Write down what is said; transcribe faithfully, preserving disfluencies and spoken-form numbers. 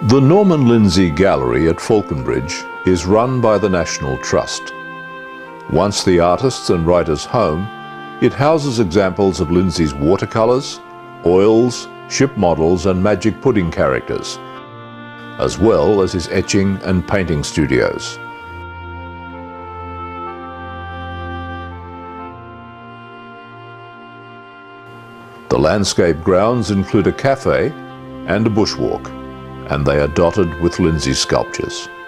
The Norman Lindsay Gallery at Falconbridge is run by the National Trust. Once the artist's and writer's home, it houses examples of Lindsay's watercolours, oils, ship models and magic pudding characters, as well as his etching and painting studios. The landscape grounds include a cafe and a bushwalk, and they are dotted with Lindsay sculptures.